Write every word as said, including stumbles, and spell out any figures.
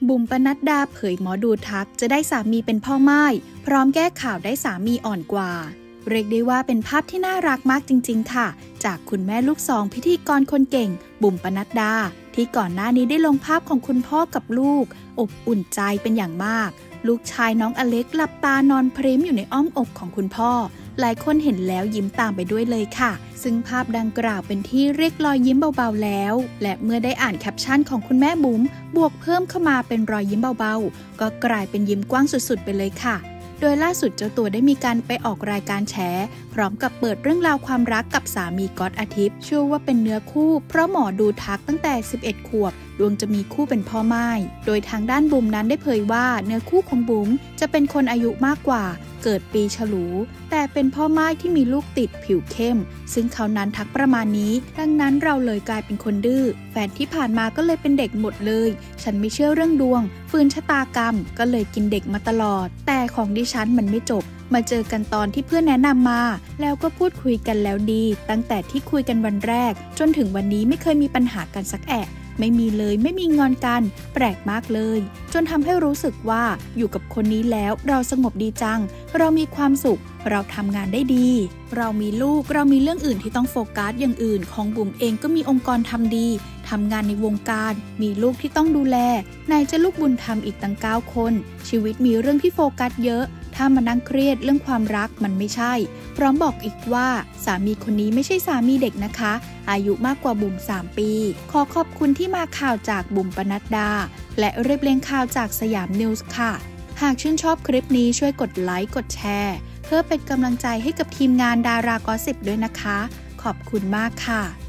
บุ๋มปนัดดาเผยหมอดูทักจะได้สามีเป็นพ่อม่ายพร้อมแก้ข่าวได้สามีอ่อนกว่าเรียกได้ว่าเป็นภาพที่น่ารักมากจริงๆค่ะจากคุณแม่ลูกสองพิธีกรคนเก่งบุ๋มปนัดดาที่ก่อนหน้านี้ได้ลงภาพของคุณพ่อกับลูกอบอุ่นใจเป็นอย่างมากลูกชายน้องอเล็กหลับตานอนพริ้มอยู่ในอ้อมอกของคุณพ่อหลายคนเห็นแล้วยิ้มตามไปด้วยเลยค่ะซึ่งภาพดังกล่าวเป็นที่เรียกรอยยิ้มเบาๆแล้วและเมื่อได้อ่านแคปชั่นของคุณแม่บุ๋มบวกเพิ่มเข้ามาเป็นรอยยิ้มเบาๆก็กลายเป็นยิ้มกว้างสุดๆไปเลยค่ะโดยล่าสุดเจ้าตัวได้มีการไปออกรายการแฉพร้อมกับเปิดเรื่องราวความรักกับสามีก๊อตอาทิตย์เชื่อว่าเป็นเนื้อคู่เพราะหมอดูทักตั้งแต่สิบเอ็ดขวบดวงจะมีคู่เป็นพ่อม่ายโดยทางด้านบุ๋มนั้นได้เผยว่าเนื้อคู่ของบุ๋มจะเป็นคนอายุมากกว่าเกิดปีฉลูแต่เป็นพ่อม่ายที่มีลูกติดผิวเข้มซึ่งเขานั้นทักประมาณนี้ดังนั้นเราเลยกลายเป็นคนดื้อแฟนที่ผ่านมาก็เลยเป็นเด็กหมดเลยฉันไม่เชื่อเรื่องดวงฝืนชะตากรรมก็เลยกินเด็กมาตลอดแต่ของดิฉันมันไม่จบมาเจอกันตอนที่เพื่อนแนะนำมาแล้วก็พูดคุยกันแล้วดีตั้งแต่ที่คุยกันวันแรกจนถึงวันนี้ไม่เคยมีปัญหากันสักแอะไม่มีเลยไม่มีงอนกันแปลกมากเลยจนทำให้รู้สึกว่าอยู่กับคนนี้แล้วเราสงบดีจังเรามีความสุขเราทำงานได้ดีเรามีลูกเรามีเรื่องอื่นที่ต้องโฟกัสอย่างอื่นของบุ๋มเองก็มีองค์กรทำดีทำงานในวงการมีลูกที่ต้องดูแลไหนจะลูกบุญธรรมอีกตั้งเก้าคนชีวิตมีเรื่องที่โฟกัสเยอะถ้ามานั่งเครียดเรื่องความรักมันไม่ใช่พร้อมบอกอีกว่าสามีคนนี้ไม่ใช่สามีเด็กนะคะอายุมากกว่าบุ๋มสามปีขอขอบคุณที่มาข่าวจากบุ๋มปนัดดาและเรียบเรียงข่าวจากสยามนิวส์ค่ะหากชื่นชอบคลิปนี้ช่วยกดไลค์กดแชร์เพื่อเป็นกำลังใจให้กับทีมงานดารากอสซิปด้วยนะคะขอบคุณมากค่ะ